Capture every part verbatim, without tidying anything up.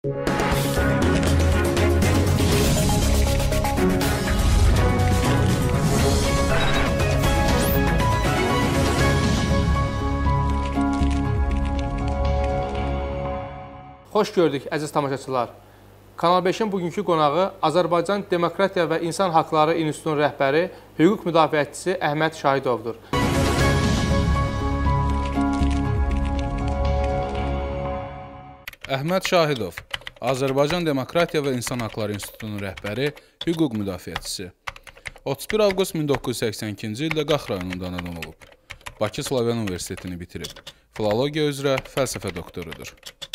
Xoş gördük, əziz tamaşaçılar. Kanal beşin bugünkü qonağı Azərbaycan Demokratiya və İnsan Haqları İnstitutunun rəhbəri, hüquq müdafiəçisi Əhməd Şahidovdur. Əhməd Şahidov, Azərbaycan Demokratiya və İnsan Haqları İnstitutunun rəhbəri, hüquq müdafiəçisi. otuz bir avqust min doqquz yüz səksən ikinci ildə Qax rayonunda anadan olub. Bakı Slavyan Universitetini bitirib. Filologiya üzrə fəlsəfə doktorudur.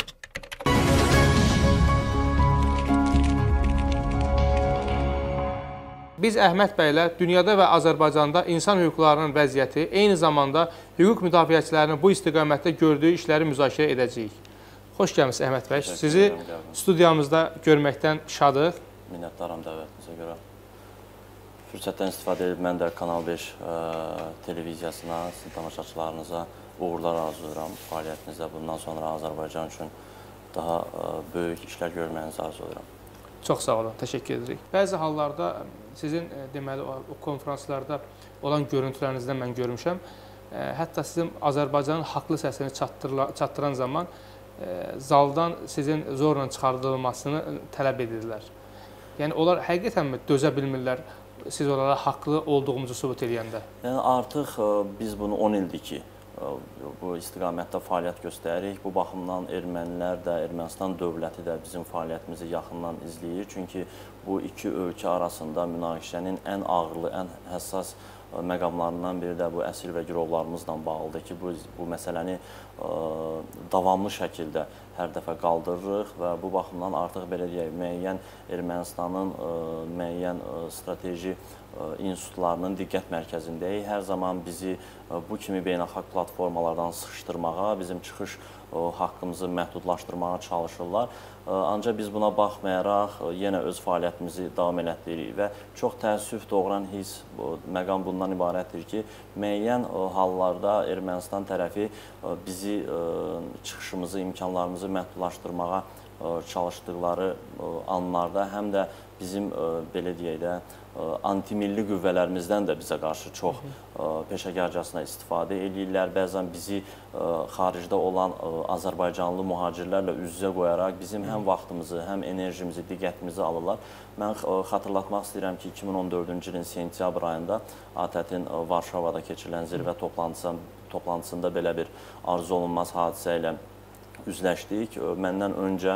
Biz Əhməd bəylə dünyada və Azərbaycanda insan hüquqlarının vəziyyəti, eyni zamanda hüquq müdafiəçilərinin bu istiqamətdə gördüyü işləri müzakirə edəcəyik. Xoş gəlmisiniz Əhməd bəy. Sizi studiyamızda görməkdən şadıq. Minnətdaram dəvətinizə görə. Fürsətdən istifadə edib mən də Kanal beş televiziyasına, sizin tamaşaçılarınıza uğurlar arzulayıram fəaliyyətinizdə. Bundan sonra Azərbaycan üçün daha böyük işlər görməyinizi arzulayıram. Çox sağ olun, təşəkkür edirik. Bəzi hallarda sizin deməli o konferanslarda olan görüntülerinizdən mən görmüşəm. Hətta sizin Azərbaycanın haqlı səsini çatdıran zaman zaldan sizin zorla çıxardılmasını tələb edirlər. Yəni onlar həqiqətənmi dözə bilmirlər siz onlara haqlı olduğumuzu sübut edəndə? Yəni artıq biz bunu on ildir ki, bu istiqamətdə fəaliyyət göstəririk. Bu baxımdan ermənilər də, Ermənistan dövləti də bizim fəaliyyətimizi yaxından izləyir. Çünki bu iki ölkə arasında münaqişənin ən ağırlı, ən həssas məqamlarından biri də bu əsir və girovlarımızla bağlıdır ki, bu, bu məsələni ə, davamlı şəkildə hər dəfə qaldırırıq və bu baxımdan artıq belə deyək, müəyyən Ermənistanın ə, müəyyən ə, strateji ə, institutlarının diqqət mərkəzindəyik. Hər zaman bizi ə, bu kimi beynəlxalq platformalardan sıxışdırmağa, bizim çıxış ə, haqqımızı məhdudlaşdırmağa çalışırlar. Ancaq biz buna baxmayaraq yenə öz fəaliyyətimizi davam elətdiririk və çox təəssüf doğuran his, məqam bundan ibarətdir ki, müəyyən hallarda Ermənistan tərəfi bizi çıxışımızı, imkanlarımızı məhdudlaşdırmağa çalışdıqları anlarda həm də bizim belə deyək də antimilli qüvvələrimizdən də bizə qarşı çox peşəkarcasına istifadə edirlər. Bəzən bizi xaricdə olan Azərbaycanlı mühacirlərlə üz-üzə qoyaraq bizim həm vaxtımızı, həm enerjimizi, diqqətimizi alırlar. Mən xatırlatmaq istəyirəm ki, iki min on dördüncü ilin sentyabr ayında A T Ə T-in Varşavada keçirilən zirvə toplantısında belə bir arzu olunmaz hadisə ilə üzləşdik. Məndən öncə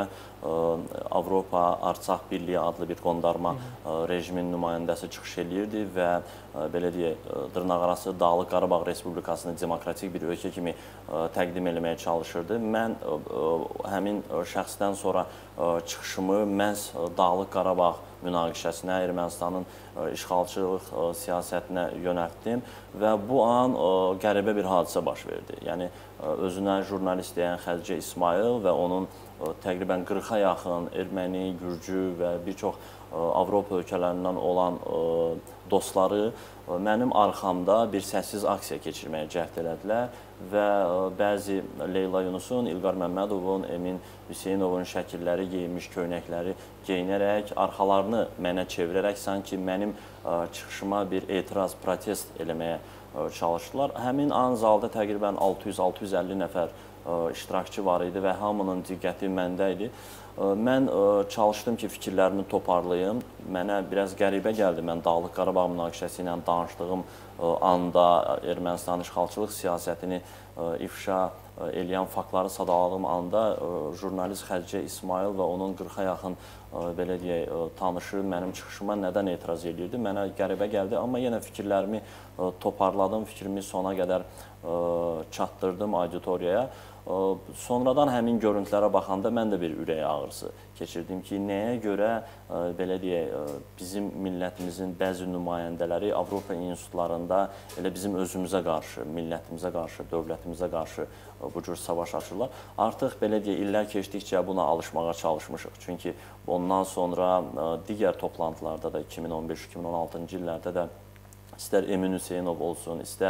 Avropa Artsaq Birliyi adlı bir qondarma rejimin nümayəndəsi çıxış edirdi və belə deyək, dırnaqarası Dağlıq Qarabağ Respublikasını demokratik bir ölkə kimi təqdim eləməyə çalışırdı. Mən həmin şəxsdən sonra çıxışımı məhz Dağlıq Qarabağ münaqişəsinə, Ermənistanın işğalçılıq siyasətinə yönəltdim və bu an qəribə bir hadisə baş verdi. Yəni, özünə jurnalist deyən Xədicə İsmayıl və onun təqribən qırxa yaxın erməni, gürcü və bir çox Avropa ölkələrindən olan dostları mənim arxamda bir səssiz aksiya keçirməyə cəhd elədilər və bəzi Leyla Yunusun, İlqar Məmmədovun, Emin Hüseynovun şəkilləri geyinmiş köynəkləri geyinərək, arxalarını mənə çevirərək sanki mənim çıxışıma bir etiraz, protest eləməyə çalışdılar. Həmin an zalda təqribən altı yüz altı yüz əlli nəfər iştirakçı var idi və hamının diqqəti məndə idi. Mən çalışdım ki, fikirlərimi toparlayım. Mənə biraz qəribə gəldi. Mən Dağlıq Qarabağ münaqişəsi ilə danışdığım anda Ermənistanın işğalçılıq siyasətini ifşa eləyən faktları sadaladığım anda jurnalist Xədicə İsmayıl və onun qırxa yaxın belə deyək, tanışı mənim çıxışıma nədən etiraz edirdi. Mənə qəribə gəldi, amma yenə fikirlərimi toparladım, fikrimi sona qədər çatdırdım auditoriyaya. Sonradan həmin görüntülərə baxanda mən də bir ürək ağrısı keçirdim ki, nəyə görə belə deyək, bizim millətimizin bəzi nümayəndələri Avropa institutlarında elə bizim özümüzə qarşı, millətimizə qarşı, dövlətimizə qarşı bu cür savaş açırlar. Artıq belə deyək, illər keçdikcə buna alışmağa çalışmışıq. Çünki ondan sonra digər toplantılarda da iki min on beş iki min on altıncı illərdə də istər Emin Hüseynov olsun, istər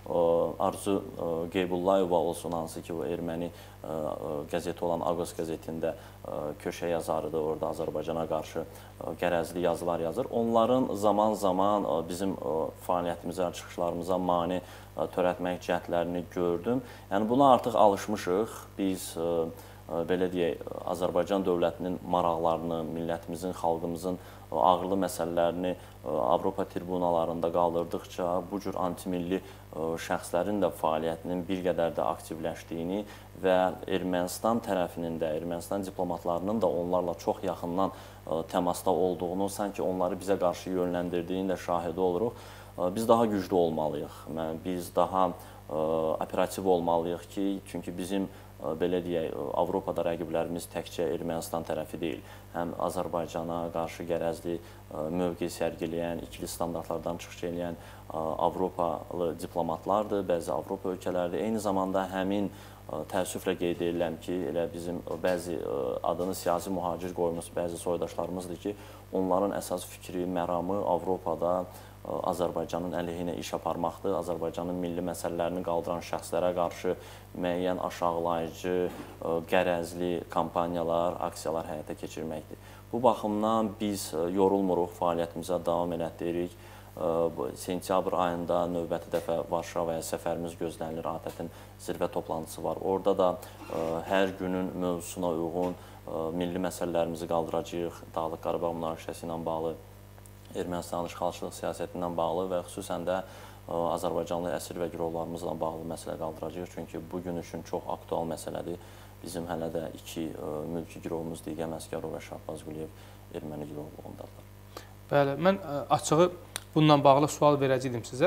Arzu Qeybullayeva olsun, hansı ki, o erməni qəzeti olan Aqos qəzetində köşə yazarıdır, orada Azərbaycana qarşı qərəzli yazılar yazır. Onların zaman-zaman bizim fəaliyyətimizə, çıxışlarımıza mane törətmək cəhdlərini gördüm. Yəni, buna artıq alışmışıq. Biz, belə deyək, Azərbaycan dövlətinin maraqlarını, millətimizin, xalqımızın ağırlı məsələlərini Avropa tribunalarında qaldırdıqca bu cür antimilli şəxslərin də fəaliyyətinin bir qədər də aktivləşdiyini və Ermənistan tərəfinin də, Ermənistan diplomatlarının da onlarla çox yaxından təmasda olduğunu, sanki onları bizə qarşı yönləndirdiyini də şahidi oluruq. Biz daha güclü olmalıyıq, biz daha operativ olmalıyıq ki, çünki bizim belə deyək, Avropada rəqiblərimiz təkcə Ermənistan tərəfi deyil, həm Azərbaycana qarşı qərəzli mövqe sərgiləyən, ikili standartlardan çıxış edən Avropalı diplomatlardır, bəzi Avropa ölkələrdir. Eyni zamanda həmin təəssüflə qeyd edirəm ki, elə bizim bəzi adını siyasi mühacir qoymuş bəzi soydaşlarımızdır ki, onların əsas fikri, məramı Avropada Azərbaycanın əleyhinə iş aparmaqdır. Azərbaycanın milli məsələlərini qaldıran şəxslərə qarşı müəyyən aşağılayıcı, qərəzli kampaniyalar, aksiyalar həyata keçirməkdir. Bu baxımdan biz yorulmuruq, fəaliyyətimizə davam elətdiririk. Sentyabr ayında növbəti dəfə Varşavaya səfərimiz gözlənilir. ATƏT-in zirvə toplantısı var. Orada da hər günün mövzusuna uyğun milli məsələlərimizi qaldıracağıq. Dağlıq Qarabağ münaqişəsi ilə bağlı, Ermənistanın işğalçılıq siyasətindən bağlı və xüsusən də Azərbaycanlı əsir və girovlarımızla bağlı məsələ qaldıracağıq. Çünki bugün üçün çox aktual məsələdir. Bizim hələ də iki mülki girovumuz Dilgəm Əsgərov və Şahbaz Quliyev erməni girovluğundadır. Bəli, mən açığı bununla bağlı sual verəcəydim sizə.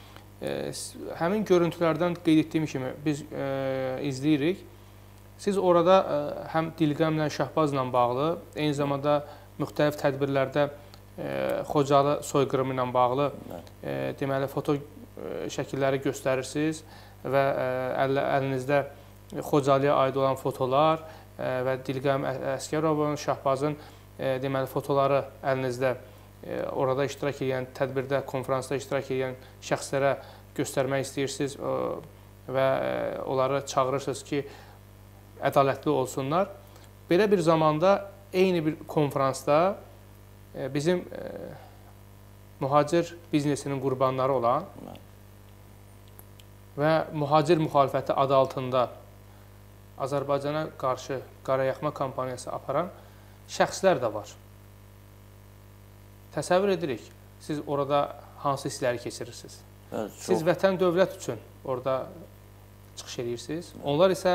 Həmin görüntülərdən qeyd etdiyim kimi biz izləyirik. Siz orada həm Dilqəmlə, Şahbazla bağlı, eyni zamanda müxtəlif tədbirlərdə Xocalı soyqırımı ilə bağlı deməli foto şəkilləri göstərirsiniz və əlinizdə Xocalıya aid olan fotolar və Dilqəm Əsgərovun, Şahbazın deməli fotoları əlinizdə orada iştirak edən, tədbirdə, konferansda iştirak edən şəxslərə göstərmək istəyirsiniz və onları çağırırsınız ki, ədalətli olsunlar. Belə bir zamanda eyni bir konferansda bizim mühacir biznesinin qurbanları olan və mühacir müxalifəti adı altında Azərbaycana qarşı qarayaxma kampaniyası aparan şəxslər də var. Təsəvvür edirik, siz orada hansı hissləri keçirirsiniz? Evet, çox... Siz vətən dövlət üçün orada çıxış edirsiniz. Onlar isə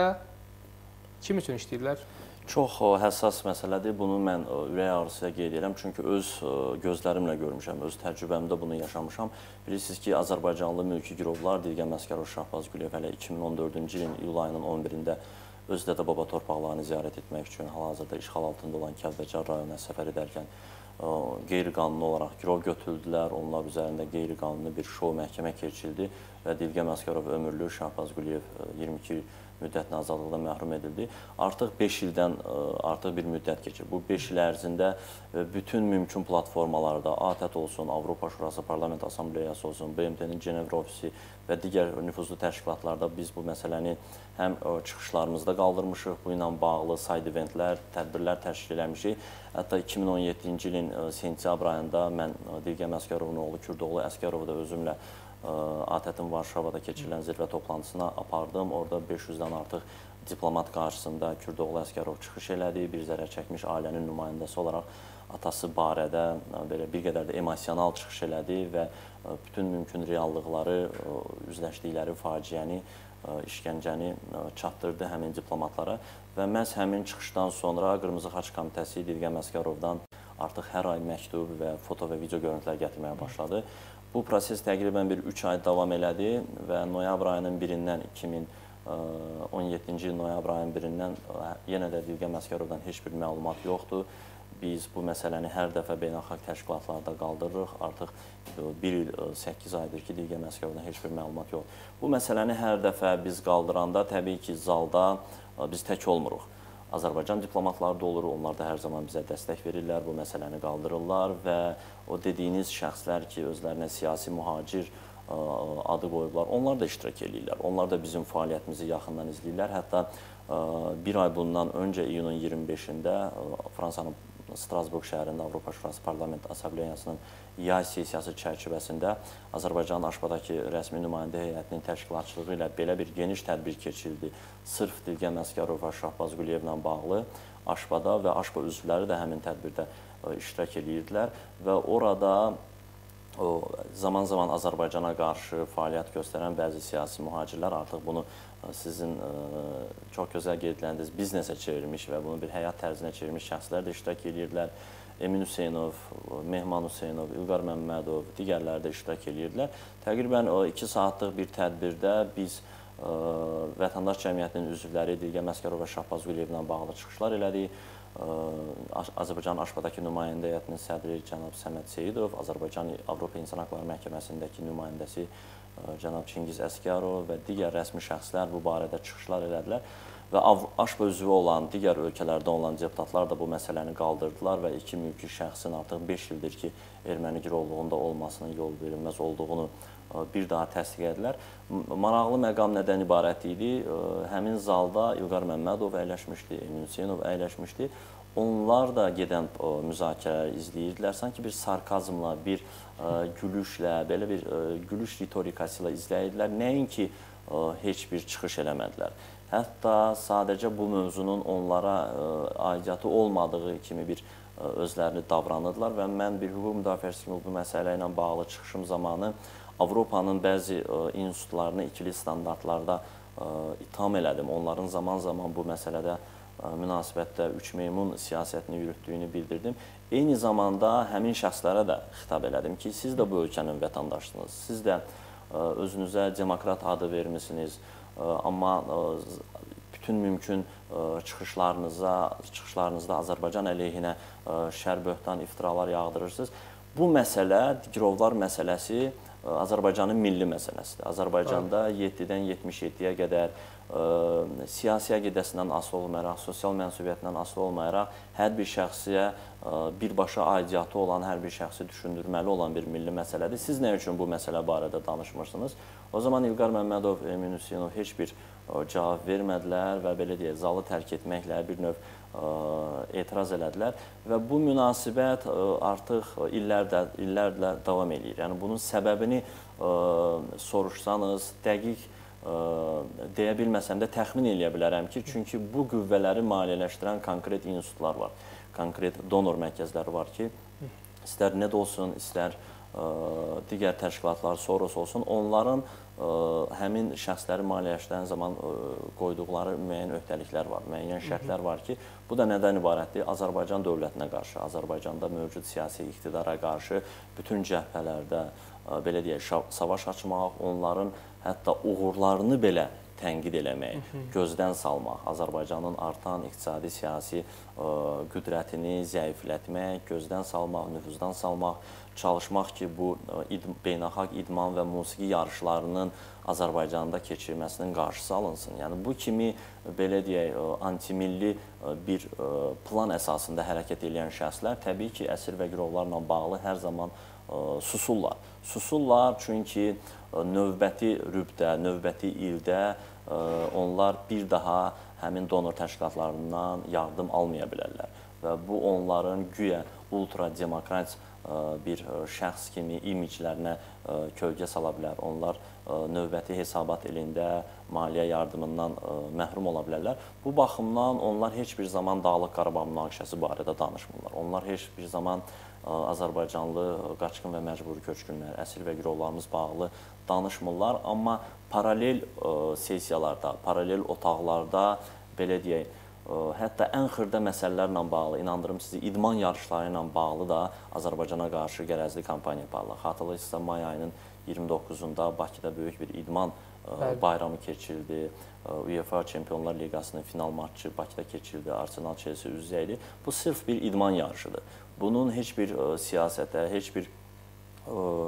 kim üçün işləyirlər? Çox həssas məsələdir. Bunu mən ürək ağrısıyla qeyd edirəm. Çünki öz gözlərimlə görmüşəm, öz təcrübəmdə bunu yaşamışam. Bilirsiniz ki, Azərbaycanlı mülki girovlar Dilgəm Əsgərov, Şahbaz Quliyev hələ iki min on dördüncü ilin iyul ayının on birində öz dədə baba torpaqlarını ziyarət etmək üçün hal-hazırda işğal altında olan Kəlbəcər rayonuna səfər edərkən qeyri-qanuni olaraq girov götürüldülər. Onlar üzərində qeyri-qanuni bir şou məhkəmə keçirildi və Dilgəm Əsgərov ömürlük, Şahbaz Quliyev iyirmi iki müddətinə azadlıqdan məhrum edildi. Artıq beş ildən artıq bir müddət keçir. Bu beş il ərzində bütün mümkün platformalarda ATƏT olsun, Avropa Şurası Parlament Assambleyası olsun, B M T-nin Cenevra ofisi və digər nüfuzlu təşkilatlarda biz bu məsələni həm çıxışlarımızda qaldırmışıq, bu ilə bağlı side eventlər, tədbirlər təşkil eləmişik. Hətta iki min on yeddinci ilin sentyabr ayında mən Dilgəm Əsgərovun oğlu Kürdoğlu Əsgərovu da özümlə ATƏT-in Varşavada keçirilən zirvə toplantısına apardım. Orada beş yüzdən artıq diplomat qarşısında Kürdoğlu Əsgərov çıxış elədi. Bir zərər çəkmiş ailənin nümayəndəsi olaraq atası barədə belə bir qədər də emosional çıxış elədi və bütün mümkün reallıqları, üzləşdikləri faciəni, işgəncəni çatdırdı həmin diplomatlara və məhz həmin çıxışdan sonra Qırmızı Xaç Komitəsi Dilgəm Əsgərovdan artıq hər ay məktub və foto və video görüntülər gətirməyə başladı. Bu proses təqribən bir üç ay davam elədi və noyabr ayının birindən iki min on yeddinci il noyabr ayının birindən yenə də Dilgəm Əsgərovdan heç bir məlumat yoxdur. Biz bu məsələni hər dəfə beynəlxalq təşkilatlarda qaldırırıq. Artıq bir il səkkiz aydır ki, Dilgəm Əsgərovdan heç bir məlumat yoxdur. Bu məsələni hər dəfə biz qaldıranda təbii ki, zalda biz tək olmuruq. Azərbaycan diplomatları da olur, onlar da hər zaman bizə dəstək verirlər, bu məsələni qaldırırlar və o dediyiniz şəxslər ki, özlərinə siyasi mühacir adı qoyublar. Onlar da iştirak edirlər. Onlar da bizim fəaliyyətimizi yaxından izləyirlər. Hətta bir ay bundan öncə iyunun iyirmi beşində Fransanın Strasburq şəhərində Avropa Şurası Parlament Assambleyasının yay sessiyası çərçivəsində Azərbaycanın Aşbadakı rəsmi nümayəndə heyətinin təşkilatçılığı ilə belə bir geniş tədbir keçirildi. Sırf Dilgən Əsgərov və Şahbaz Quliyevlə bağlı Aşbada və Aşba üzvləri də həmin tədbirdə iştirak edirdilər və orada zaman-zaman Azərbaycana qarşı fəaliyyət göstərən bəzi siyasi mühacirlər artıq bunu sizin çox gözəl qeyd etdiyiniz biznesə çevirmiş və bunu bir həyat tərzinə çevirmiş şəxslər də iştirak edirdilər. Emin Hüseynov, Mehman Hüseynov, İlqar Məmmədov, digərləri də iştirak edirdilər. Təqribən iki saatlıq bir tədbirdə biz vətəndaş cəmiyyətinin üzvləri Dilgən Əsgərov və Şahbaz Quliyevlə bağlı çıxışlar elədik. Azərbaycan Aşbadakı nümayəndə heyətinin sədri cənab Səməd Seyidov, Azərbaycan Avropa İnsan Haqları Məhkəməsindəki nümayəndəsi cənab Çingiz Əsgərov və digər rəsmi şəxslər bu barədə çıxışlar elədilər. Və Aşba üzvü olan, digər ölkələrdə olan deputatlar da bu məsələni qaldırdılar və iki mülki şəxsin artıq beş ildir ki, erməni girovluğunda olmasının yol verilməz olduğunu bir daha təsdiq edilər. Maraqlı məqam nədən ibarət idi? Həmin zalda İlqar Məmmədov əyləşmişdi, Emin Hüseynov əyləşmişdi. Onlar da gedən müzakirələri izləyirdilər. Sanki bir sarkazmla, bir gülüşlə, belə bir gülüş ritorikası ilə izləyirdilər. Nəinki heç bir çıxış eləmədilər. Hətta sadəcə bu mövzunun onlara aidiyyatı olmadığı kimi bir özlərini davranırdılar və mən bir hüquq müdafiəçisi kimi bu məsələ ilə bağlı çıxışım zamanı Avropanın bəzi institutlarını ikili standartlarda itham elədim. Onların zaman-zaman bu məsələdə münasibətdə üç meymun siyasətini yürütdüyünü bildirdim. Eyni zamanda həmin şəxslərə də xitab elədim ki, siz də bu ölkənin vətəndaşsınız. Siz də özünüzə demokrat adı vermisiniz. Amma bütün mümkün çıxışlarınıza, çıxışlarınızda Azərbaycan əleyhinə şər, böhtan, iftiralar yağdırırsınız. Bu məsələ, girovlar məsələsi Azərbaycanın milli məsələsidir. Azərbaycanda yeddidən yetmiş yeddiyə qədər siyasi əqidəsindən asılı olmayaraq, sosial mənsubiyyətindən asılı olmayaraq hər bir şəxsiyə birbaşa aidiyyatı olan hər bir şəxsi düşündürməli olan bir milli məsələdir. Siz nə üçün bu məsələ barədə danışmırsınız? O zaman İlqar Məmmədov, Emin Hüseynov heç bir cavab vermədilər və belə deyək, zalı tərk etməklə bir növ etiraz elədilər və bu münasibət artıq illərlə davam edir. Yəni bunun səbəbini soruşsanız, dəqiq deyə bilməsəm də təxmin eləyə bilərəm ki, çünki bu qüvvələri maliyyələşdirən konkret institutlar var, konkret donor mərkəzləri var ki, istər N E D olsun, istər digər təşkilatlar, Soros olsun, onların həmin şəxsləri maliyyələşdirən zaman qoyduqları müəyyən öhdəliklər var, müəyyən şərtlər var ki, bu da nədən ibarətdir? Azərbaycan dövlətinə qarşı, Azərbaycanda mövcud siyasi iqtidara qarşı bütün cəhbələrdə, belə deyək, savaş açmaq, onların hətta uğurlarını belə tənqid eləmək, gözdən salmaq, Azərbaycanın artan iqtisadi, siyasi qüdrətini zəiflətmək, gözdən salmaq, nüfuzdan salmaq, çalışmaq ki, bu beynəlxalq idman və musiqi yarışlarının Azərbaycanda keçirilməsinin qarşısı alınsın. Yəni, bu kimi, belə deyək, antimilli bir plan əsasında hərəkət edən şəxslər təbii ki, əsir və girovlarla bağlı hər zaman susurlar. Susurlar çünki növbəti rübdə, növbəti ildə onlar bir daha həmin donor təşkilatlarından yardım almaya bilərlər. Və bu onların güya ultra-demokrat bir şəxs kimi imiclərinə kölgə sala bilər. Onlar növbəti hesabat ilində maliyyə yardımından məhrum ola bilərlər. Bu baxımdan onlar heç bir zaman Dağlıq Qarabağ münaqişəsi barədə danışmırlar. Onlar heç bir zaman Azərbaycanlı qaçqın və məcburi köçkünlər, əsir və girovlarımız bağlı danışmırlar. Amma paralel sessiyalarda, paralel otaqlarda, belə deyək, hətta ən xırda məsələlərlə bağlı, inandırım sizi, idman yarışları ilə bağlı da Azərbaycana qarşı qərəzli kampaniya aparılır. Xatırlayırsınızsa, may ayının iyirmi doqquzunda Bakıda böyük bir idman bayramı keçirildi. UEFA Çempionlar Liqasının final matçı Bakıda keçirildi. Arsenal Chelsea üz-üzə idi. Bu sırf bir idman yarışıdır. Bunun heç bir siyasətə, heç bir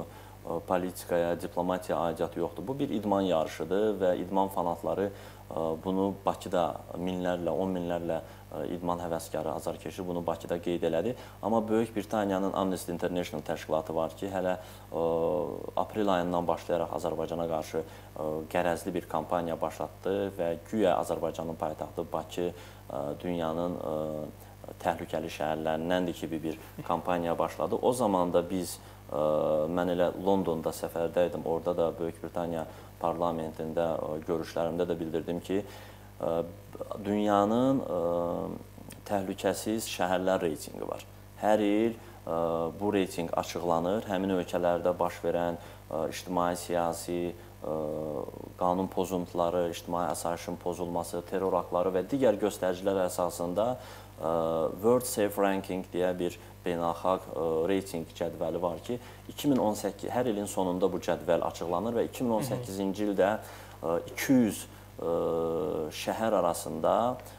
politikaya, diplomatiyaya aidiyyatı yoxdur. Bu bir idman yarışıdır və idman fanatları bunu Bakıda minlərlə, on minlərlə idman həvəskarı, azarkeşi bunu Bakıda qeyd elədi. Amma Böyük Britaniyanın Amnesty International təşkilatı var ki, hələ aprel ayından başlayaraq Azərbaycana qarşı qərəzli bir kampaniya başlatdı və güya Azərbaycanın paytaxtı Bakı dünyanın təhlükəli şəhərlərindəndir kimi bir kampaniya başladı. O zaman da biz, mən elə Londonda səfərdəydim, orada da Böyük Britaniya parlamentində görüşlərimdə də bildirdim ki, dünyanın təhlükəsiz şəhərlər reytinqi var. Hər il bu reytinq açıqlanır. Həmin ölkələrdə baş verən ictimai, siyasi, qanun pozuntuları, ictimai asayişin pozulması, terror aktları və digər göstəricilər əsasında World Safe Ranking deyə bir beynəlxalq reytinq cədvəli var ki, iki min on səkkiz, hər ilin sonunda bu cədvəl açıqlanır və iki min on səkkizinci ildə iki yüz şəhər arasında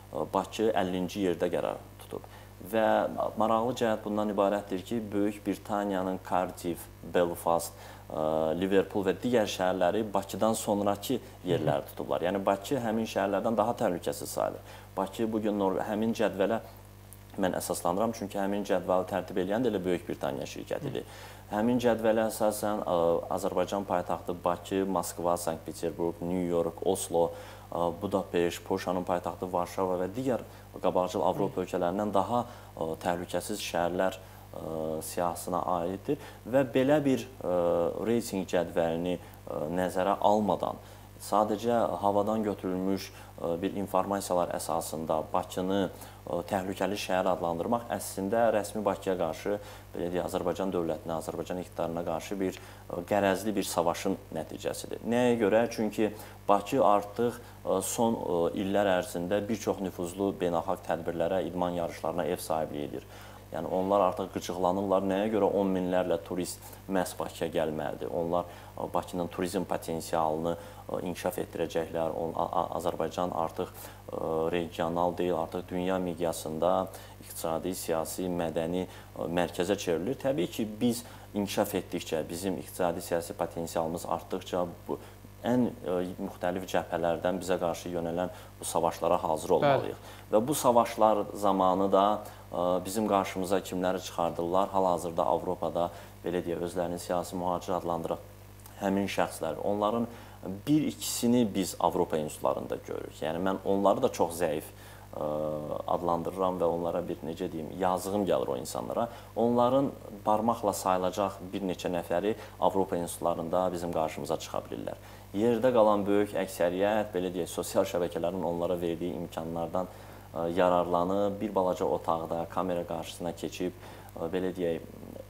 Bakı əllinci yerdə qərar tutub. Və maraqlı cəhət bundan ibarətdir ki, Böyük Britaniyanın Cardiff, Belfast, Liverpool və digər şəhərləri Bakıdan sonraki yerləri tutublar. Yəni, Bakı həmin şəhərlərdən daha təhlükəsiz sayılır. Bakı bugün həmin cədvələ mən əsaslanıram, çünki həmin cədvəli tərtib edən də elə Böyük Britaniya şirkətidir. Həmin cədvələ əsasən Azərbaycan paytaxtı Bakı, Moskva, Sankt-Peterburg, New York, Oslo, Budapeşt, Polşanın paytaxtı Varşava və digər qabaqcıl Avropa ölkələrindən daha təhlükəsiz şəhərlər siyahısına aiddir və belə bir reyting cədvəlini nəzərə almadan sadəcə havadan götürülmüş bir informasiyalar əsasında Bakını təhlükəli şəhər adlandırmaq əslində rəsmi Bakıya qarşı, belə deyək, Azərbaycan dövlətinə, Azərbaycan iqtidarına qarşı bir qərəzli bir savaşın nəticəsidir. Nəyə görə? Çünki Bakı artıq son illər ərzində bir çox nüfuzlu beynəlxalq tədbirlərə, idman yarışlarına ev sahibliyi edir. Yəni, onlar artıq qıcıqlanırlar. Nəyə görə on minlərlə turist məhz Bakıya gəlməlidir? Onlar Bakının turizm potensialını inkişaf etdirəcəklər. Azərbaycan artıq regional deyil, artıq dünya miqyasında iqtisadi, siyasi, mədəni mərkəzə çevrilir. Təbii ki, biz inkişaf etdikcə, bizim iqtisadi, siyasi potensialımız artdıqca bu ən müxtəlif cəbhələrdən bizə qarşı yönələn bu savaşlara hazır olmalıyıq. Bəli. Və bu savaşlar zamanı da bizim qarşımıza kimləri çıxardırlar? Hal-hazırda Avropada, belə deyək, özlərini siyasi mühacir adlandıran həmin şəxslər. Onların bir ikisini biz Avropa institutlarında görürük. Yəni, mən onları da çox zəif adlandırıram və onlara bir, necə deyim, yazığım gəlir o insanlara. Onların barmaqla sayılacaq bir neçə nəfəri Avropa institutlarında bizim qarşımıza çıxa bilirlər. Yerdə qalan böyük əksəriyyət, belə deyək, sosial şəbəkələrin onlara verdiyi imkanlardan yararlanıb, bir balaca otaqda, kamera qarşısına keçib, belə deyək,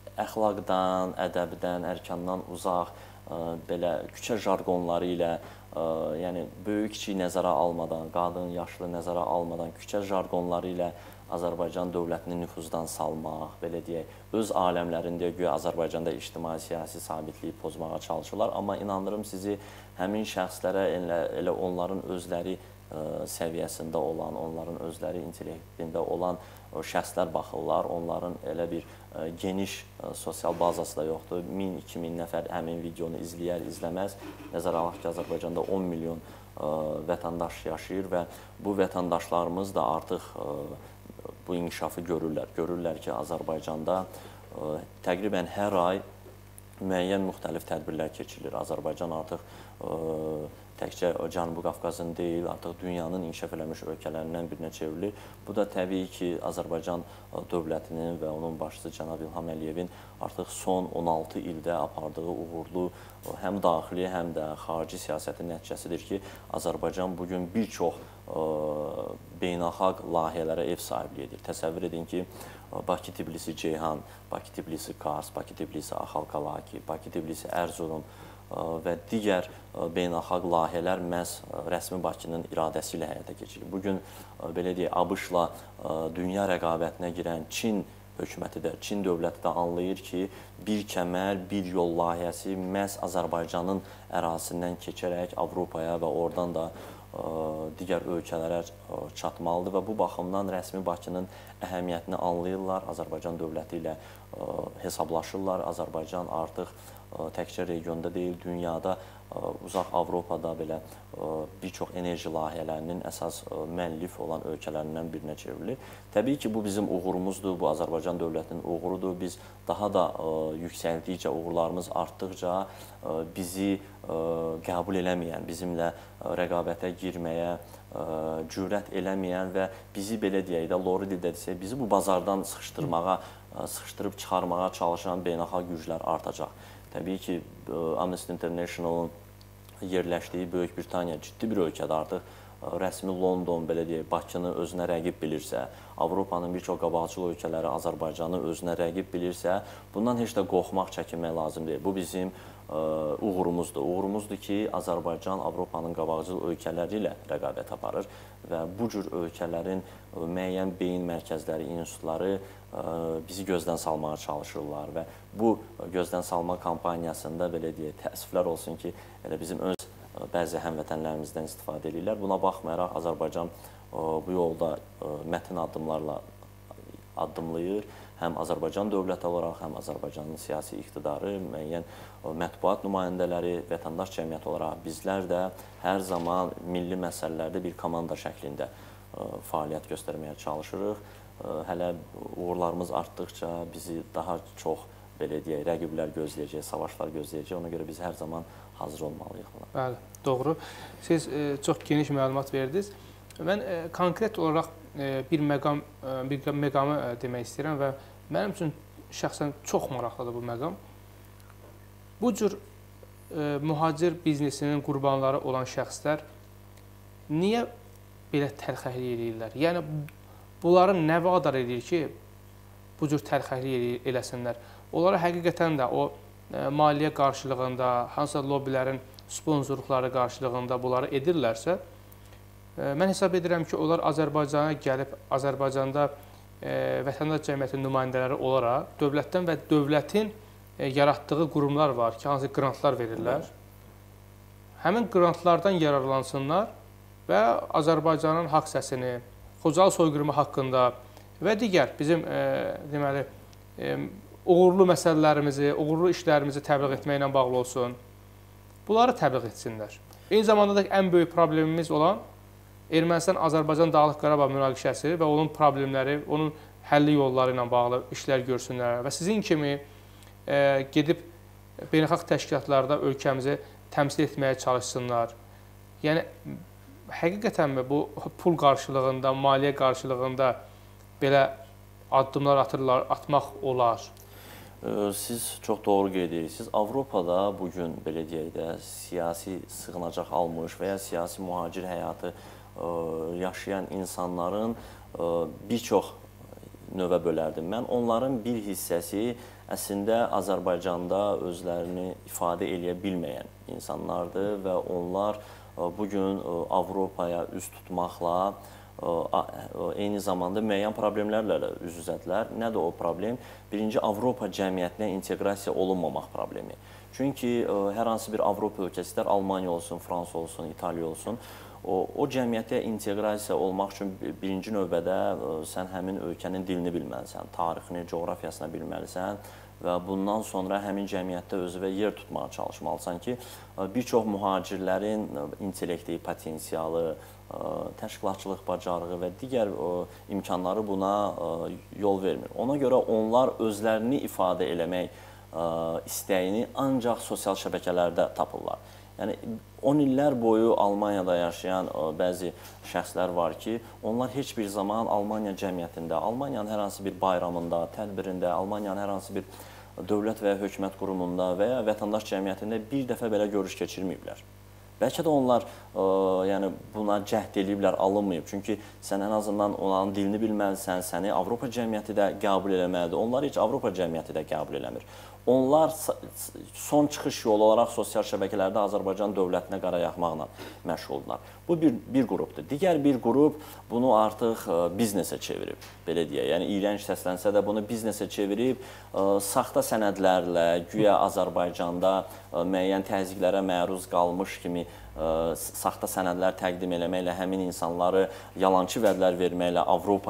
əxlaqdan, ədəbdən, ərkandan uzaq, belə küçə jargonları ilə, yəni böyük-kiçik nəzərə almadan, qadın, yaşlı nəzərə almadan, küçə jargonları ilə Azərbaycan dövlətini nüfuzdan salmaq, belə deyək, öz aləmlərində güya Azərbaycanda ictimai, siyasi sabitliyi pozmağa çalışırlar. Amma inanırım sizi, həmin şəxslərə elə, elə onların özləri səviyyəsində olan, onların özləri intellektində olan şəxslər baxırlar. Onların elə bir geniş sosial bazası da yoxdur. min iki min nəfər həmin videonu izləyər, izləməz. Nəzərə alaq ki, Azərbaycanda on milyon vətəndaş yaşayır və bu vətəndaşlarımız da artıq bu inkişafı görürlər. Görürlər ki, Azərbaycanda təqribən hər ay müəyyən müxtəlif tədbirlər keçirilir. Azərbaycan artıq təkcə Cənubi Qafqazın deyil, artıq dünyanın inkişaf eləmiş ölkələrindən birinə çevrilir. Bu da təbii ki, Azərbaycan dövlətinin və onun başçısı cənab İlham Əliyevin artıq son on altı ildə apardığı uğurlu həm daxili, həm də xarici siyasətin nəticəsidir ki, Azərbaycan bugün bir çox beynəlxalq layihələrə ev sahibliyi edir. Təsəvvür edin ki, Bakı Tbilisi Ceyhan, Bakı Tbilisi Kars, Bakı Tbilisi Axalkalaki, Bakı Tbilisi Ərzurum və digər beynəlxalq layihələr məhz rəsmi Bakının iradəsi ilə həyata keçirilir. Bugün, belə deyək, ABŞ-la dünya rəqabətinə girən Çin hökuməti də, Çin dövləti də anlayır ki, bir kəmər, bir yol layihəsi məhz Azərbaycanın ərazisindən keçərək Avropaya və oradan da digər ölkələrə çatmalıdır və bu baxımdan rəsmi Bakının əhəmiyyətini anlayırlar, Azərbaycan dövləti ilə hesablaşırlar. Azərbaycan artıq təkcə regionda deyil, dünyada, uzaq Avropada belə bir çox enerji layihələrinin əsas müəllif olan ölkələrindən birinə çevrilir. Təbii ki, bu bizim uğurumuzdur, bu Azərbaycan dövlətinin uğurudur. Biz daha da yüksəldikcə, uğurlarımız artdıqca bizi qəbul eləməyən, bizimlə rəqabətə girməyə cürət eləməyən və bizi belə deyək də, lori dildə desək, bizi bu bazardan sıxışdırmağa, sıxışdırıb çıxarmağa çalışan beynəlxalq güclər artacaq. Təbii ki, Amnesty International'ın yerləşdiyi Böyük Britaniya ciddi bir ölkədə artıq rəsmi London, belə deyək, Bakını özünə rəqib bilirsə, Avropanın bir çox qabaqcıl ölkələri Azərbaycanı özünə rəqib bilirsə, bundan heç də qorxmaq, çəkinmək lazım deyil. Bu bizim uğurumuzdur. Uğurumuzdur ki, Azərbaycan Avropanın qabaqcıl ölkələri ilə rəqabət aparır və bu cür ölkələrin müəyyən beyin mərkəzləri, institutları bizi gözdən salmağa çalışırlar və bu gözdən salma kampaniyasında, belə deyək, təəssüflər olsun ki, elə bizim öz bəzi həmvətənlərimizdən istifadə edirlər. Buna baxmayaraq, Azərbaycan bu yolda mətin addımlarla addımlayır. Həm Azərbaycan dövləti olaraq, həm Azərbaycanın siyasi iqtidarı, müəyyən mətbuat nümayəndələri, vətəndaş cəmiyyəti olaraq bizlər də hər zaman milli məsələlərdə bir komanda şəklində fəaliyyət göstərməyə çalışırıq. Hələ uğurlarımız artdıqca bizi daha çox, belə deyək, rəqiblər gözləyəcək, savaşlar gözləyəcək. Ona görə biz hər zaman hazır olmalıyıq buna. Bəli, doğru. Siz e, çox geniş məlumat verdiniz. Mən e, konkret olaraq e, bir məqam, e, bir məqamı e, demək istəyirəm və mənim üçün şəxsən çox maraqlıdır bu məqam. Bu cür e, mühacir biznesinin qurbanları olan şəxslər niyə belə təlxəklik edirlər? Yəni, bunların nə vadar edir ki, bu cür təlxəklik eləsinlər? Onlara həqiqətən də o e, maliyyə qarşılığında, hansısa lobbilərin sponsorluqları qarşılığında bunları edirlərsə, e, mən hesab edirəm ki, onlar Azərbaycana gəlib, Azərbaycanda e, vətəndaş cəmiyyəti nümayəndələri olaraq dövlətdən və dövlətin e, yaratdığı qurumlar var ki, hansı qrantlar verirlər. Həmin qrantlardan yararlansınlar və Azərbaycanın haqq səsini, Xocalı soyqırımı haqqında və digər bizim e, deməli, e, uğurlu məsələlərimizi, uğurlu işlərimizi təbliğ etməklə bağlı olsun. Bunları təbliğ etsinlər. Eyni zamanda da ən böyük problemimiz olan Ermənistan-Azərbaycan Dağlıq Qarabağ münaqişəsi və onun problemləri, onun həlli yolları ilə bağlı işlər görsünlər və sizin kimi e, gedib beynəlxalq təşkilatlarda ölkəmizi təmsil etməyə çalışsınlar. Yəni, həqiqətənmi bu pul qarşılığında, maliyyə qarşılığında belə addımlar atırlar, atmaq olar? Siz çox doğru qeyd edirsiniz. Avropada bugün, belə deyək də, siyasi sığınacaq almış və ya siyasi mühacir həyatı yaşayan insanların bir çox növə bölərdim. Mən onların bir hissəsi əslində Azərbaycanda özlərini ifadə eləyə bilməyən insanlardır və onlar bugün Avropaya üz tutmaqla eyni zamanda müəyyən problemlərlə üz-üzədirlər. Nədir o problem? Birinci, Avropa cəmiyyətinə inteqrasiya olunmamaq problemi. Çünki hər hansı bir Avropa ölkəsi, istər Almaniya olsun, Fransa olsun, İtaliya olsun, o, o cəmiyyətə inteqrasiya olmaq üçün birinci növbədə sən həmin ölkənin dilini bilməlisən, tarixini, coğrafiyasını bilməlisən və bundan sonra həmin cəmiyyətdə özünə yer tutmağa çalışmalısan ki, bir çox mühacirlərin intellekti, potensialı, təşkilatçılıq bacarığı və digər imkanları buna yol vermir. Ona görə onlar özlərini ifadə eləmək istəyini ancaq sosial şəbəkələrdə tapırlar. Yəni, on illər boyu Almaniyada yaşayan bəzi şəxslər var ki, onlar heç bir zaman Almaniya cəmiyyətində, Almaniyanın hər hansı bir bayramında, tədbirində, Almaniyanın hər hansı bir dövlət və ya hökumət qurumunda və ya vətəndaş cəmiyyətində bir dəfə belə görüş keçirməyiblər. Bəlkə də onlar ə, yəni buna cəhd eləyiblər, alınmayıb. Çünki sən ən azından onların dilini bilməlisən, səni Avropa cəmiyyəti də qəbul eləməlidir. Onlar heç Avropa cəmiyyəti də qəbul eləmir. Onlar son çıxış yolu olaraq sosial şəbəkələrdə Azərbaycan dövlətinə qara yaxmaqla məşğuldurlar. Bu bir, bir qrupdur. Digər bir qrup bunu artıq ə, biznesə çevirib, belə deyək. Yəni, iyrənc səslənsə də bunu biznesə çevirib, ə, saxta sənədlərlə, güya Azərbaycanda ə, müəyyən təzyiqlərə məruz qalmış kimi ə, saxta sənədlər təqdim eləməklə, həmin insanları yalançı vədlər verməklə Avropaya ə,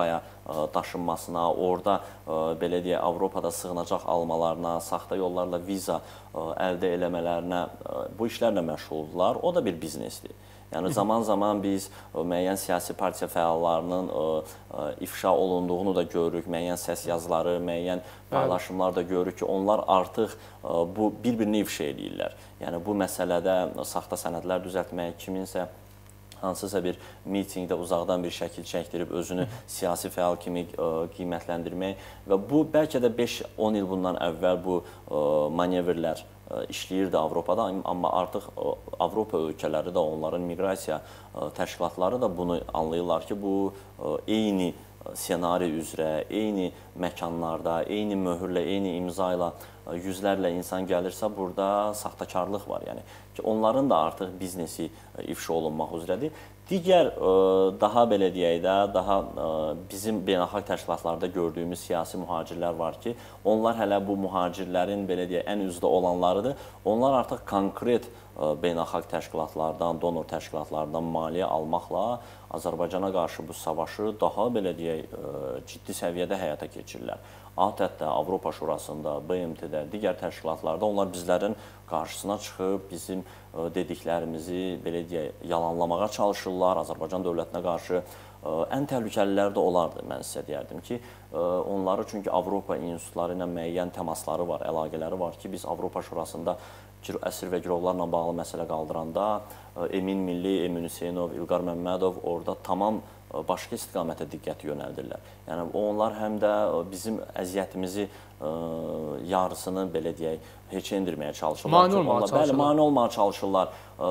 daşınmasına, orada belə deyək, Avropada sığınacaq almalarına, saxta yollarla viza əldə eləmələrinə, bu işlərlə məşğuldurlar. O da bir biznesdir. Yəni zaman-zaman biz müəyyən siyasi partiya fəallarının ifşa olunduğunu da görürük, müəyyən səs yazıları, müəyyən paylaşımlar da görürük ki, onlar artıq bu bir-birini ifşa edirlər. Yəni bu məsələdə saxta sənədlər düzəltmək, kiminsə hansısa bir mitingdə uzaqdan bir şəkil çəkdirib özünü siyasi fəal kimi qiymətləndirmək və bu bəlkə də beş on il bundan əvvəl bu manevrlər işləyirdi Avropada, amma artıq Avropa ölkələri də, onların miqrasiya təşkilatları da bunu anlayırlar ki, bu eyni senari üzrə, eyni məkanlarda, eyni möhürlə, eyni imza ilə yüzlərlə insan gəlirsə, burada saxtakarlıq var. Yəni ki, onların da artıq biznesi ifşa olunmaq üzrədir. Digər, daha belə deyək də, daha bizim beynəlxalq təşkilatlarda gördüyümüz siyasi mühacirlər var ki, onlar hələ bu mühacirlərin, belə deyək, ən üzdə olanlarıdır. Onlar artıq konkret beynəlxalq təşkilatlardan, donor təşkilatlardan maliyyə almaqla Azərbaycana qarşı bu savaşı daha, belə deyək, ciddi səviyyədə həyata keçirirlər. ATƏT-də, Avropa Şurasında, B M T-də, digər təşkilatlarda onlar bizlərin qarşısına çıxıb, bizim dediklərimizi, belə deyək, yalanlamağa çalışırlar. Azərbaycan dövlətinə qarşı ən təhlükəliləri də olardı, mən sizə deyərdim ki, onları çünki Avropa institutları ilə müəyyən təmasları var, əlaqələri var ki, biz Avropa Şurasında əsir və girovlarla bağlı məsələ qaldıranda Emin Milli, Emin Hüseynov, İlqar Məmmədov orada tamam başqa istiqamətə diqqəti yönəldirlər. Yəni, onlar həm də bizim əziyyətimizi yarısını, belə deyək, heç endirməyə çalışırlar. Mani olmağa çalışırlar. Bəli, mani olmağa çalışırlar.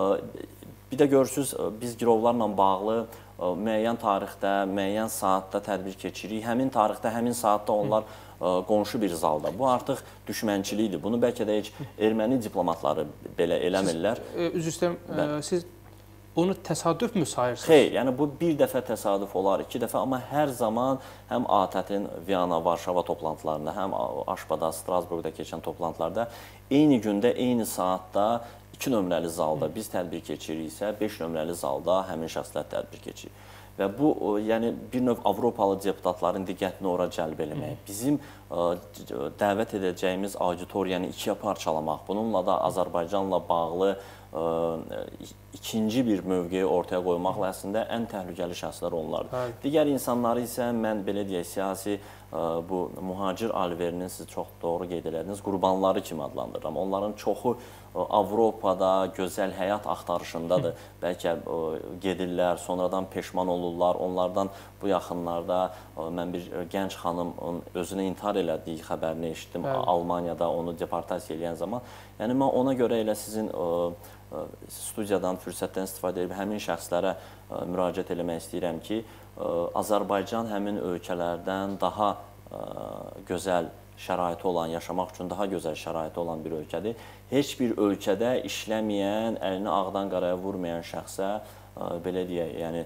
Bir də görürsünüz, biz girovlarla bağlı müəyyən tarixdə, müəyyən saatda tədbir keçirik. Həmin tarixdə, həmin saatda onlar qonşu bir zalda. Bu artıq düşmənçilikdir. Bunu bəlkə də heç erməni diplomatları belə eləmirlər. Üzr istəyirəm, siz bunu təsadüf mü sayırsınız? Xeyr, yəni bu bir dəfə təsadüf olar, iki dəfə, amma hər zaman həm ATƏT-in Viyana, Varşava toplantılarında, həm Aşbada, Strasburqda keçən toplantılarda eyni gündə, eyni saatda iki nömrəli zalda biz tədbir keçiriksə, beş nömrəli zalda həmin şəxslər tədbir keçirik. Və bu, yəni bir növ Avropalı deputatların diqqətini ora cəlb eləmək, bizim dəvət edəcəyimiz auditoriyanı ikiyə parçalamaq, bununla da Azərbaycanla bağlı ikinci bir mövqeyi ortaya qoymaqla əslində ən təhlükəli şəxslər onlardır. Digər insanları isə mən belə deyək, siyasi bu mühacir alverinin siz çox doğru qeyd elədiniz, qurbanları kimi adlandırıram. Onların çoxu Avropada gözəl həyat axtarışındadır. Bəlkə gedirlər, sonradan peşman olurlar. Onlardan bu yaxınlarda mən bir gənc xanımın özünə intihar elədiyi xəbərini eşitdim Almaniyada, onu deportasiya edən zaman. Yəni mən ona görə elə sizin studiyadan, fürsətdən istifadə edib həmin şəxslərə müraciət eləmək istəyirəm ki, Azərbaycan həmin ölkələrdən daha gözəl şəraiti olan, yaşamaq üçün daha gözəl şəraiti olan bir ölkədir. Heç bir ölkədə işləməyən, əlini ağdan qaraya vurmayan şəxsə, belə deyək, yəni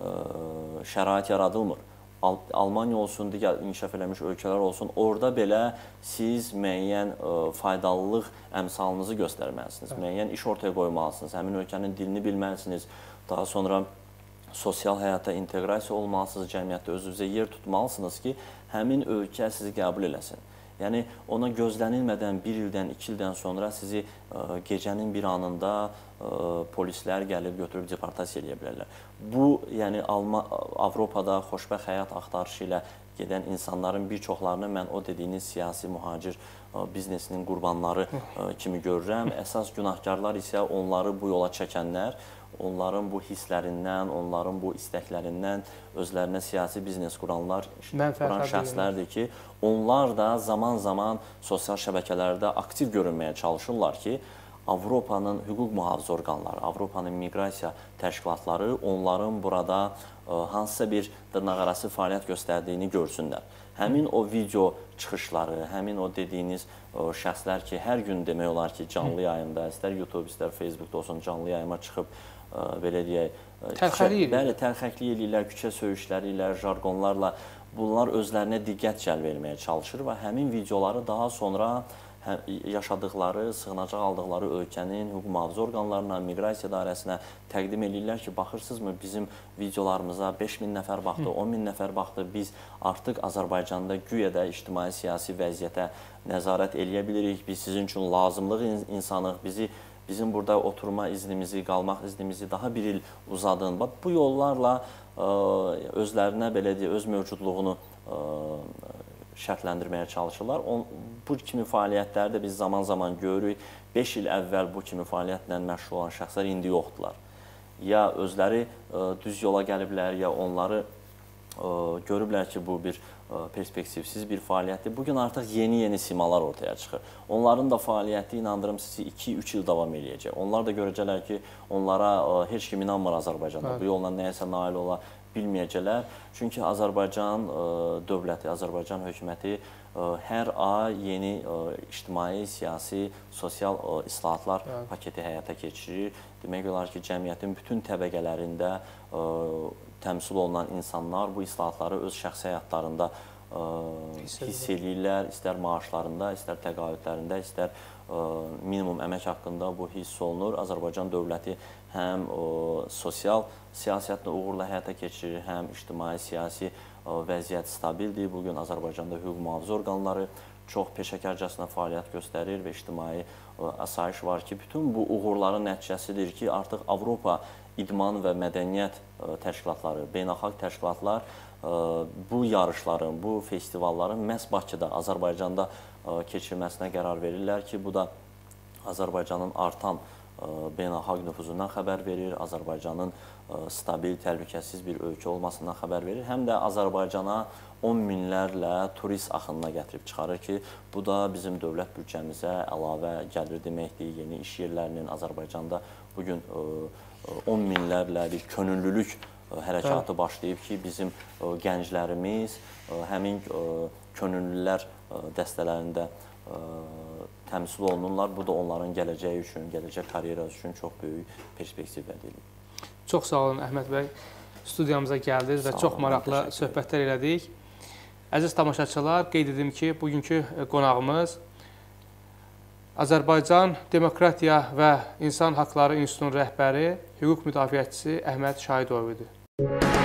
şərait yaradılmır. Almaniya olsun, digər inkişaf eləmiş ölkələr olsun, orada belə siz müəyyən faydalılıq əmsalınızı göstərməlisiniz, müəyyən iş ortaya qoymalısınız, həmin ölkənin dilini bilməlisiniz, daha sonra sosial həyata inteqrasiya olmalısınız, cəmiyyətdə özünüzə yer tutmalısınız ki, həmin ölkə sizi qəbul eləsin. Yəni, ona gözlənilmədən bir ildən, iki ildən sonra sizi gecənin bir anında polislər gəlib götürüb deportasiya edə bilərlər. Bu, yəni Avropada xoşbəxt həyat axtarışı ilə gedən insanların bir çoxlarını mən o dediyiniz siyasi mühacir biznesinin qurbanları kimi görürəm. Əsas günahkarlar isə onları bu yola çəkənlər, onların bu hisslərindən, onların bu istəklərindən özlərinə siyasi biznes quranlar, quran şəxslərdir ki, onlar da zaman-zaman sosial şəbəkələrdə aktiv görünməyə çalışırlar ki, Avropanın hüquq mühafizə orqanları, Avropanın miqrasiya təşkilatları onların burada hansısa bir dırnaqarası fəaliyyət göstərdiyini görsünlər. Həmin o video çıxışları, həmin o dediyiniz şəxslər ki, hər gün demək olar ki, canlı yayında, istər YouTube, istər Facebookda olsun, canlı yayıma çıxıb, belə deyək, təlxəklik eləyirlər, küçə söyüşləri ilə, jargonlarla, bunlar özlərinə diqqət cəlb etməyə çalışır və həmin videoları daha sonra yaşadıqları, sığınacaq aldıqları ölkənin hüquq mühafizə orqanlarına, miqrasiya idarəsinə təqdim edirlər ki, baxırsınızmı bizim videolarımıza beş min nəfər baxdı, on min nəfər baxdı. Biz artıq Azərbaycanda güya da ictimai-siyasi vəziyyətə nəzarət eləyə bilirik. Biz sizin üçün lazımlıq insanıq. Bizi bizim burada oturma iznimizi, qalmaq iznimizi daha bir il uzadın. Bu yollarla özlərinə belə deyə öz mövcudluğunu şərtləndirməyə çalışırlar. Bu kimi fəaliyyətləri də biz zaman-zaman görürük. beş il əvvəl bu kimi fəaliyyətlə məşğul olan şəxslər indi yoxdular. Ya özləri düz yola gəliblər, ya onları görüblər ki, bu bir perspektivsiz bir fəaliyyətdir. Bugün artıq yeni-yeni simalar ortaya çıxır. Onların da fəaliyyəti, inandırım sizi, iki üç il davam eləyəcək. Onlar da görəcəklər ki, onlara heç kim inanmır Azərbaycanda. Bu yolla nəyəsə nail ola bilməyəcəklər. Çünki Azərbaycan dövləti, Azərbaycan hökuməti hər ay yeni ictimai, siyasi, sosial islahatlar paketi həyata keçirir. Demək olar ki, cəmiyyətin bütün təbəqələrində təmsil olunan insanlar bu islahatları öz şəxsi həyatlarında hiss edirlər. İstər maaşlarında, istər təqaüdlərində, istər minimum əmək haqqında bu hiss olunur. Azərbaycan dövləti həm sosial siyasətlə uğurla həyata keçirir, həm ictimai, siyasi vəziyyət stabildir. Bugün Azərbaycanda hüquq mühafizə orqanları çox peşəkarcasına fəaliyyət göstərir və ictimai asayiş var ki, bütün bu uğurların nəticəsidir ki, artıq Avropa İdman və Mədəniyyət təşkilatları, beynəlxalq təşkilatlar bu yarışların, bu festivalların məhz Bakıda, Azərbaycanda keçirilməsinə qərar verirlər ki, bu da Azərbaycanın artan beynəlxalq nüfuzundan xəbər verir, Azərbaycanın stabil, təhlükəsiz bir ölkə olmasından xəbər verir. Həm də Azərbaycana on minlərlə turist axınına gətirib çıxarır ki, bu da bizim dövlət büdcəmizə əlavə gəlir deməkdir. Yeni iş yerlərinin Azərbaycanda bugün on minlərlə bir könüllülük hərəkatı başlayıb ki, bizim gənclərimiz həmin könüllülər dəstələrində təmsil olunurlar. Bu da onların gələcəyi üçün, gələcək karyerası üçün çox böyük perspektiv vəd edir. Çox sağ olun Əhməd bəy. Studiyamıza gəldiniz və çox maraqlı söhbətlər elədik. Əziz tamaşaçılar, qeyd edim ki, bugünkü qonağımız Azərbaycan Demokratiya və İnsan Haqları İnstitutunun rəhbəri, hüquq müdafiəçisi Əhməd Şahidov idi.